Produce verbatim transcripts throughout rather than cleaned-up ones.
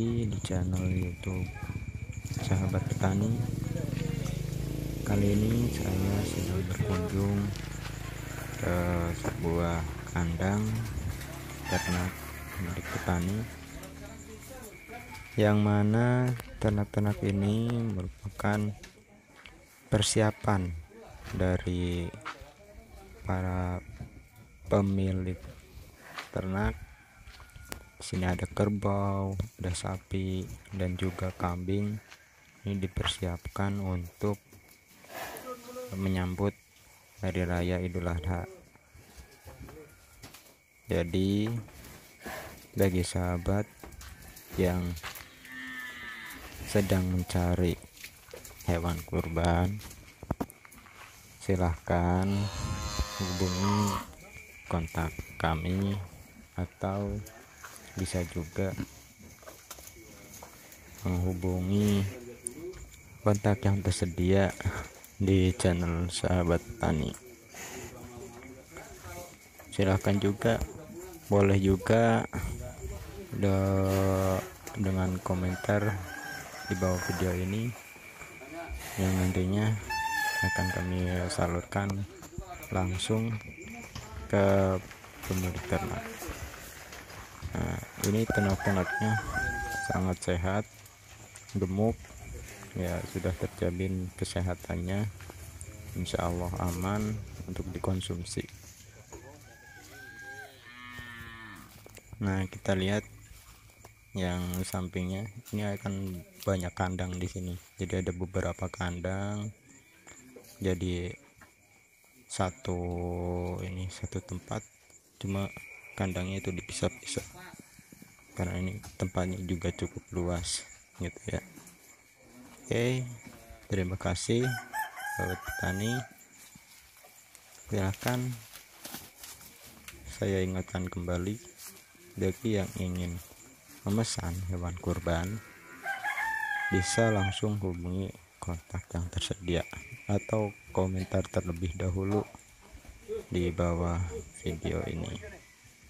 lagi di channel YouTube Sahabat Petani. Kali ini saya sedang berkunjung ke sebuah kandang ternak milik petani, yang mana ternak-ternak ini merupakan persiapan dari para pemilik ternak. Di sini ada kerbau, ada sapi, dan juga kambing. Ini dipersiapkan untuk menyambut hari raya Idul Adha. Jadi bagi sahabat yang sedang mencari hewan kurban, silahkan hubungi kontak kami, atau bisa juga menghubungi kontak yang tersedia di channel Sahabat Petani. Silahkan juga, boleh juga de dengan komentar di bawah video ini, yang nantinya akan kami salurkan langsung ke pemilik ternak. Nah, ini ternak-ternaknya sangat sehat, gemuk, ya sudah terjamin kesehatannya, insya Allah aman untuk dikonsumsi. Nah, kita lihat yang sampingnya, ini akan banyak kandang di sini. Jadi ada beberapa kandang, jadi satu ini satu tempat, cuma kandangnya itu dipisah-pisah karena ini tempatnya juga cukup luas gitu ya. Oke, terima kasih sahabat petani. Silahkan saya ingatkan kembali, bagi yang ingin memesan hewan kurban bisa langsung hubungi kontak yang tersedia atau komentar terlebih dahulu di bawah video ini.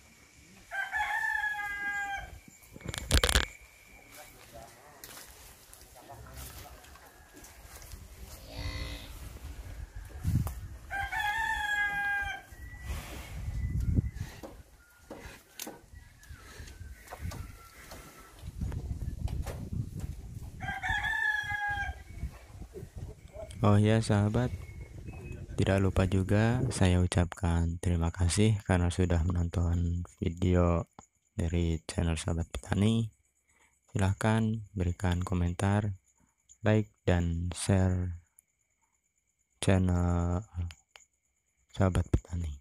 Oh ya sahabat, tidak lupa juga saya ucapkan terima kasih karena sudah menonton video dari channel Sahabat Petani. Silahkan berikan komentar, like, dan share channel Sahabat Petani.